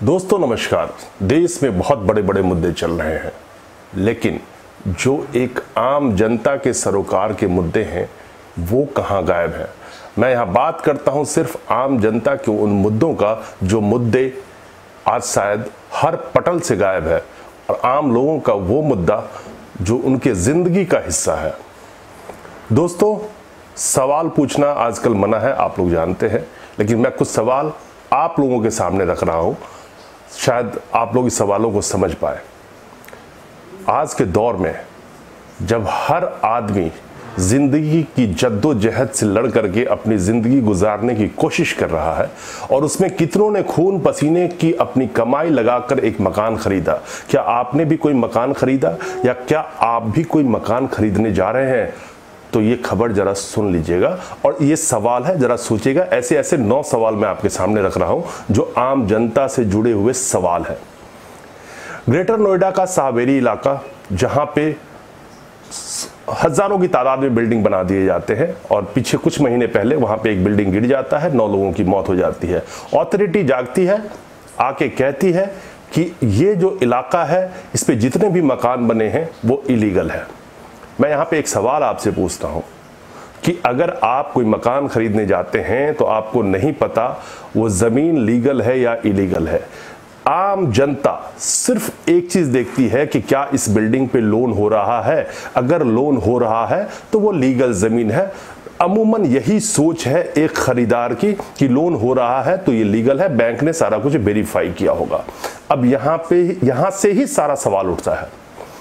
दोस्तों नमस्कार। देश में बहुत बड़े बड़े मुद्दे चल रहे हैं, लेकिन जो एक आम जनता के सरोकार के मुद्दे हैं वो कहाँ गायब है। मैं यहाँ बात करता हूँ सिर्फ आम जनता के उन मुद्दों का जो मुद्दे आज शायद हर पटल से गायब है, और आम लोगों का वो मुद्दा जो उनके ज़िंदगी का हिस्सा है। दोस्तों, सवाल पूछना आजकल मना है, आप लोग जानते हैं, लेकिन मैं कुछ सवाल आप लोगों के सामने रख रहा हूँ, शायद आप लोग इस सवालों को समझ पाए। आज के दौर में जब हर आदमी जिंदगी की जद्दोजहद से लड़ करके अपनी जिंदगी गुजारने की कोशिश कर रहा है, और उसमें कितनों ने खून पसीने की अपनी कमाई लगाकर एक मकान खरीदा। क्या आपने भी कोई मकान खरीदा, या क्या आप भी कोई मकान खरीदने जा रहे हैं? तो ये खबर जरा सुन लीजिएगा, और ये सवाल है, जरा सोचिएगा। ऐसे ऐसे 9 सवाल मैं आपके सामने रख रहा हूं जो आम जनता से जुड़े हुए सवाल है। ग्रेटर नोएडा का शाहबेरी इलाका, जहां पे हजारों की तादाद में बिल्डिंग बना दिए जाते हैं, और पीछे कुछ महीने पहले वहां पे एक बिल्डिंग गिर जाता है, 9 लोगों की मौत हो जाती है। अथॉरिटी जागती है, आके कहती है कि ये जो इलाका है इस पे जितने भी मकान बने हैं वो इलीगल है। मैं यहाँ पे एक सवाल आपसे पूछता हूँ कि अगर आप कोई मकान खरीदने जाते हैं तो आपको नहीं पता वो ज़मीन लीगल है या इलीगल है। आम जनता सिर्फ एक चीज़ देखती है कि क्या इस बिल्डिंग पे लोन हो रहा है। अगर लोन हो रहा है तो वो लीगल ज़मीन है। अमूमन यही सोच है एक खरीदार की कि लोन हो रहा है तो ये लीगल है, बैंक ने सारा कुछ वेरीफाई किया होगा। अब यहाँ से ही सारा सवाल उठता है।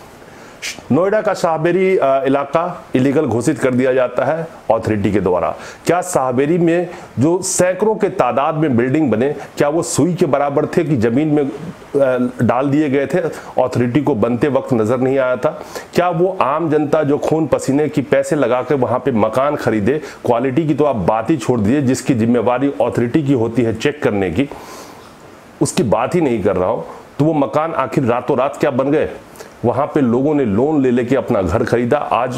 नोएडा का शाहबेरी इलाका इलीगल घोषित कर दिया जाता है अथॉरिटी के द्वारा। क्या शाहबेरी में जो सैकड़ों के तादाद में बिल्डिंग बने, क्या वो सुई के बराबर थे कि जमीन में डाल दिए गए थे, अथॉरिटी को बनते वक्त नजर नहीं आया था? क्या वो आम जनता जो खून पसीने की पैसे लगा के वहां पे मकान खरीदे, क्वालिटी की तो आप बात ही छोड़ दीजिए, जिसकी जिम्मेवारी अथॉरिटी की होती है चेक करने की, उसकी बात ही नहीं कर रहा हूं, तो वो मकान आखिर रातों रात क्या बन गए? वहां पे लोगों ने लोन ले लेके अपना घर खरीदा। आज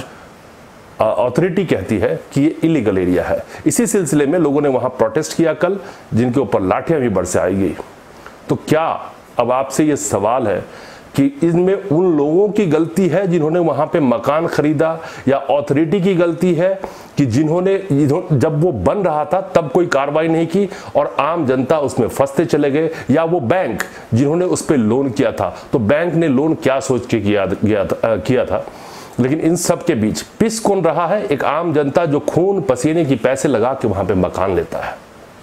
अथॉरिटी कहती है कि ये इलीगल एरिया है। इसी सिलसिले में लोगों ने वहां प्रोटेस्ट किया कल, जिनके ऊपर लाठियां भी बरसाई गई। तो क्या अब आपसे ये सवाल है कि इनमें उन लोगों की गलती है जिन्होंने वहां पे मकान खरीदा, या अथॉरिटी की गलती है कि जिन्होंने जब वो बन रहा था तब कोई कार्रवाई नहीं की और आम जनता उसमें फंसते चले गए, या वो बैंक जिन्होंने उस पर लोन किया था तो बैंक ने लोन क्या सोच के किया था? लेकिन इन सब के बीच पिस कौन रहा है? एक आम जनता जो खून पसीने की पैसे लगा के वहां पे मकान लेता है।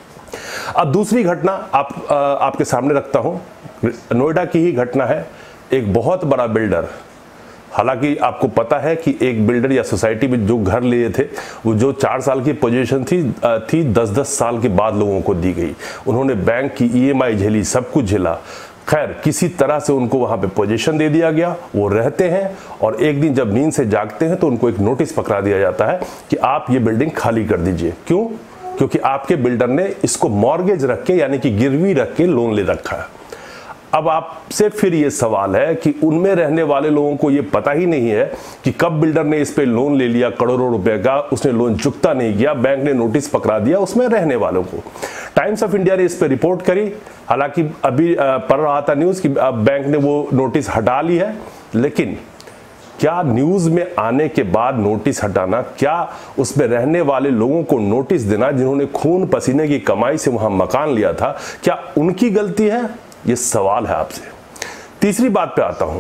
अब दूसरी घटना आपके सामने रखता हूं। नोएडा की ही घटना है। एक बहुत बड़ा बिल्डर, हालांकि आपको पता है कि एक बिल्डर या सोसाइटी में जो घर लिए थे, वो जो 4 साल की पोजीशन थी 10-10 साल के बाद लोगों को दी गई। उन्होंने बैंक की EMI झेली, सब कुछ झेला। खैर, किसी तरह से उनको वहां पे पोजीशन दे दिया गया। वो रहते हैं, और एक दिन जब नींद से जागते हैं तो उनको एक नोटिस पकड़ा दिया जाता है कि आप ये बिल्डिंग खाली कर दीजिए। क्यों? क्योंकि आपके बिल्डर ने इसको मॉर्गेज रख के, यानी कि गिरवी रख के लोन ले रखा है। अब आपसे फिर ये सवाल है कि उनमें रहने वाले लोगों को ये पता ही नहीं है कि कब बिल्डर ने इस पे लोन ले लिया करोड़ों रुपए का, उसने लोन चुकता नहीं किया, बैंक ने नोटिस पकड़ा दिया उसमें रहने वालों को। टाइम्स ऑफ इंडिया ने इस पे रिपोर्ट करी, हालांकि अभी पढ़ रहा था न्यूज़ कि बैंक ने वो नोटिस हटा ली है। लेकिन क्या न्यूज़ में आने के बाद नोटिस हटाना, क्या उसमें रहने वाले लोगों को नोटिस देना जिन्होंने खून पसीने की कमाई से वहां मकान लिया था, क्या उनकी गलती है? ये सवाल है आपसे। तीसरी बात पे आता हूं।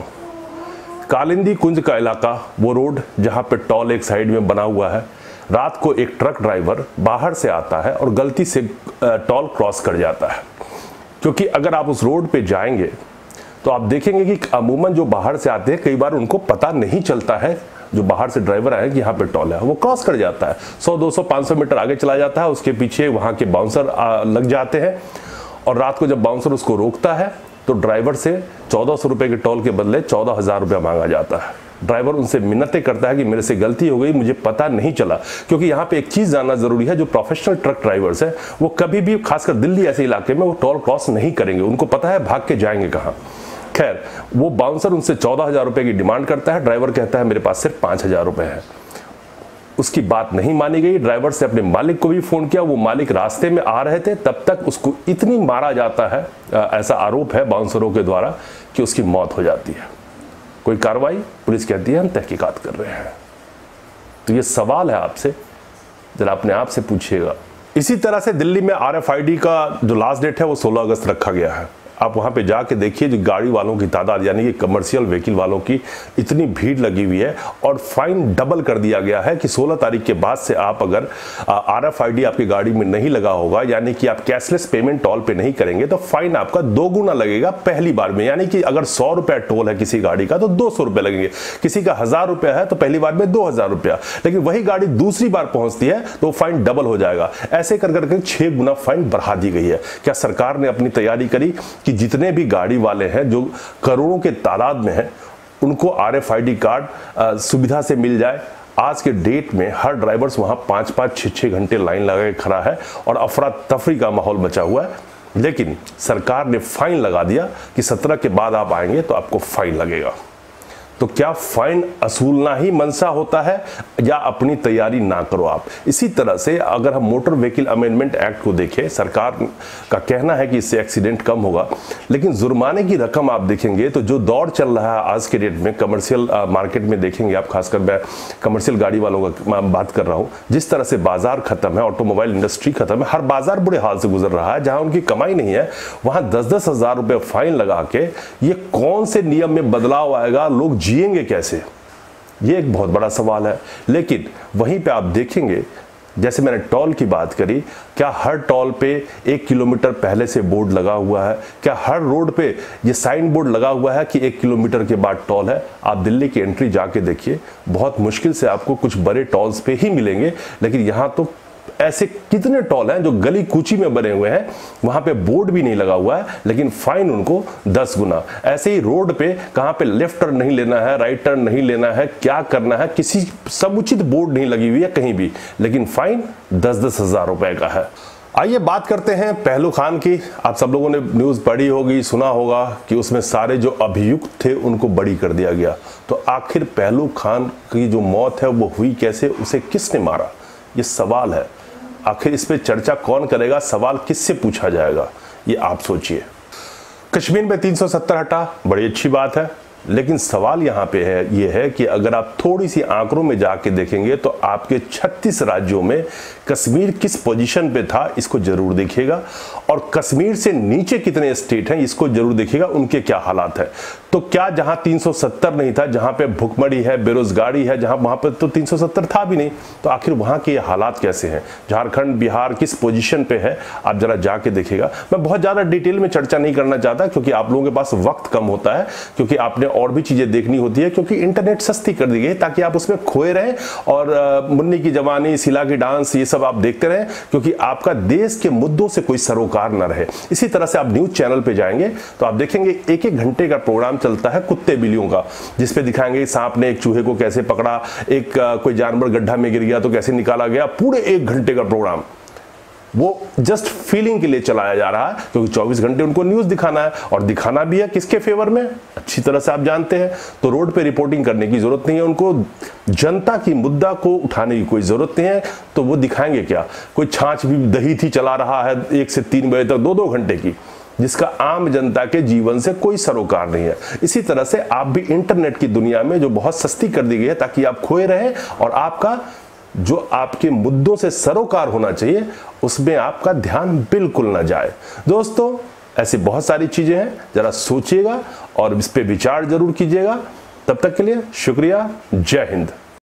कालिंदी कुंज का इलाका, वो रोड जहां पे टॉल एक साइड में बना हुआ है। रात को एक ट्रक ड्राइवर बाहर से आता है और गलती से टॉल क्रॉस कर जाता है। क्योंकि अगर आप उस रोड पे जाएंगे तो आप देखेंगे कि अमूमन जो बाहर से आते हैं, कई बार उनको पता नहीं चलता है, जो बाहर से ड्राइवर आए कि यहाँ पे टॉल है, वो क्रॉस कर जाता है। 100-200-500 मीटर आगे चला जाता है, उसके पीछे वहां के बाउंसर लग जाते हैं, और रात को जब बाउंसर उसको रोकता है तो ड्राइवर से 1400 रुपए के टोल के बदले 14,000 रुपया मांगा जाता है। ड्राइवर उनसे मिन्नतें करता है कि मेरे से गलती हो गई, मुझे पता नहीं चला। क्योंकि यहाँ पे एक चीज़ जानना जरूरी है, जो प्रोफेशनल ट्रक ड्राइवर्स हैं वो कभी भी, खासकर दिल्ली ऐसे इलाके में, वो टोल क्रॉस नहीं करेंगे। उनको पता है भाग के जाएंगे कहाँ। खैर, वो बाउंसर उनसे 14,000 रुपये की डिमांड करता है, ड्राइवर कहता है मेरे पास सिर्फ 5,000 रुपये है। उसकी बात नहीं मानी गई। ड्राइवर से अपने मालिक को भी फोन किया, वो मालिक रास्ते में आ रहे थे, तब तक उसको इतनी मारा जाता है, ऐसा आरोप है बाउंसरों के द्वारा, कि उसकी मौत हो जाती है। कोई कार्रवाई? पुलिस कहती है हम तहकीकात कर रहे हैं। तो ये सवाल है आपसे, जरा अपने आप से पूछिएगा। इसी तरह से दिल्ली में RFID का जो लास्ट डेट है वो 16 अगस्त रखा गया है। आप वहाँ पे जाके देखिए, जो गाड़ी वालों की तादाद, यानी कि कमर्शियल व्हीकल वालों की इतनी भीड़ लगी हुई है, और फाइन डबल कर दिया गया है कि 16 तारीख के बाद से आप अगर RFID आपकी गाड़ी में नहीं लगा होगा, यानी कि आप कैशलेस पेमेंट टोल पे नहीं करेंगे, तो फाइन आपका 2 गुना लगेगा पहली बार में। यानी कि अगर 100 रुपया टोल है किसी गाड़ी का तो 200 रुपये लगेंगे, किसी का 1000 रुपया है तो पहली बार में 2000 रुपया। लेकिन वही गाड़ी दूसरी बार पहुंचती है तो फाइन डबल हो जाएगा। ऐसे कर करके 6 गुना फाइन बढ़ा दी गई है। क्या सरकार ने अपनी तैयारी करी कि जितने भी गाड़ी वाले हैं जो करोड़ों के तादाद में हैं, उनको RFID कार्ड सुविधा से मिल जाए? आज के डेट में हर ड्राइवर्स वहां 5-5, 6-6 घंटे लाइन लगा के खड़ा है और अफरा तफरी का माहौल बचा हुआ है। लेकिन सरकार ने फाइन लगा दिया कि 17 के बाद आप आएंगे तो आपको फाइन लगेगा। तो क्या फाइन असूलना ही मनसा होता है, या अपनी तैयारी ना करो आप? इसी तरह से अगर हम मोटर व्हीकल अमेंडमेंट एक्ट को देखें, सरकार का कहना है कि इससे एक्सीडेंट कम होगा, लेकिन जुर्माने की रकम आप देखेंगे तो जो दौर चल रहा है आज के डेट में कमर्शियल मार्केट में देखेंगे आप, खासकर मैं कमर्शियल गाड़ी वालों का बात कर रहा हूँ, जिस तरह से बाजार खत्म है, ऑटोमोबाइल इंडस्ट्री खत्म है, हर बाजार बुरे हाल से गुजर रहा है। जहां उनकी कमाई नहीं है वहां 10-10 हजार रुपए फाइन लगा के ये कौन से नियम में बदलाव आएगा, लोग जिएंगे कैसे? ये एक बहुत बड़ा सवाल है। लेकिन वहीं पे आप देखेंगे, जैसे मैंने टोल की बात करी, क्या हर टोल पे 1 किलोमीटर पहले से बोर्ड लगा हुआ है? क्या हर रोड पे ये साइन बोर्ड लगा हुआ है कि 1 किलोमीटर के बाद टोल है? आप दिल्ली की एंट्री जाके देखिए, बहुत मुश्किल से आपको कुछ बड़े टोल्स पे ही मिलेंगे, लेकिन यहां तो ऐसे कितने टोल हैं जो गली कूची में बने हुए हैं, वहां पे बोर्ड भी नहीं लगा हुआ है, लेकिन फाइन उनको 10 गुना। ऐसे ही रोड पे कहां पे लेफ्ट टर्न नहीं लेना है, राइट टर्न नहीं लेना है, क्या करना है, किसी समुचित बोर्ड नहीं लगी हुई है कहीं भी, लेकिन फाइन 10-10 हजार रुपए का है। आइए बात करते हैं पहलू खान की। आप सब लोगों ने न्यूज पढ़ी होगी, सुना होगा कि उसमें सारे जो अभियुक्त थे उनको बरी कर दिया गया। तो आखिर पहलू खान की जो मौत है वो हुई कैसे, उसे किसने मारा, ये सवाल है। आखिर इस पे चर्चा कौन करेगा, सवाल किससे पूछा जाएगा, ये आप सोचिए। कश्मीर में 370 हटा, बड़ी अच्छी बात है, लेकिन सवाल यहाँ पे है, ये है कि अगर आप थोड़ी सी आंकड़ों में जाके देखेंगे तो आपके 36 राज्यों में कश्मीर किस पोजीशन पे था, इसको जरूर देखिएगा। और कश्मीर से नीचे कितने स्टेट हैं, इसको जरूर देखिएगा, उनके क्या हालात है। तो क्या जहां 370 नहीं था, जहां पे भुखमरी है, बेरोजगारी है, जहां वहां पे तो 370 था भी नहीं, तो आखिर वहां के हालात कैसे हैं? झारखंड, बिहार किस पोजीशन पे है, आप जरा जाके देखिएगा। मैं बहुत ज्यादा डिटेल में चर्चा नहीं करना चाहता, क्योंकि आप लोगों के पास वक्त कम होता है, क्योंकि आपने और भी चीजें देखनी होती है, क्योंकि इंटरनेट सस्ती कर दी गई ताकि आप उसमें खोए रहें और मुन्नी की जवानी, शीला की डांस, ये सब आप देखते रहें, क्योंकि आपका देश के मुद्दों से कोई सरोकार न रहे। इसी तरह से आप न्यूज चैनल पे जाएंगे तो आप देखेंगे 1-1 घंटे का प्रोग्राम चलता है कुत्ते बिल्लियों का, जिसपे दिखाएंगे सांप ने एक चूहे को कैसे पकड़ा, एक कोई जानवर गड्ढा में गिर गया तो कैसे निकाला गया, पूरे 1 घंटे का प्रोग्राम। वो जस्ट फीलिंग के लिए चलाया जा रहा है, क्योंकि 24 घंटे उनको न्यूज दिखाना है, और दिखाना भी है किसके फेवर में, अच्छी तरह से आप जानते हैं। तो रोड पे रिपोर्टिंग करने की जरूरत नहीं है उनको, जनता की मुद्दा को उठाने की कोई जरूरत नहीं है। तो वो दिखाएंगे क्या, कोई छाछ भी दही थी चला रहा है 1 से 3 बजे तक 2-2 घंटे की, जिसका आम जनता के जीवन से कोई सरोकार नहीं है। इसी तरह से आप भी इंटरनेट की दुनिया में, जो बहुत सस्ती कर दी गई है ताकि आप खोए रहें, और आपका जो आपके मुद्दों से सरोकार होना चाहिए उसमें आपका ध्यान बिल्कुल ना जाए। दोस्तों, ऐसी बहुत सारी चीजें हैं, जरा सोचिएगा और इस पे विचार जरूर कीजिएगा। तब तक के लिए शुक्रिया। जय हिंद।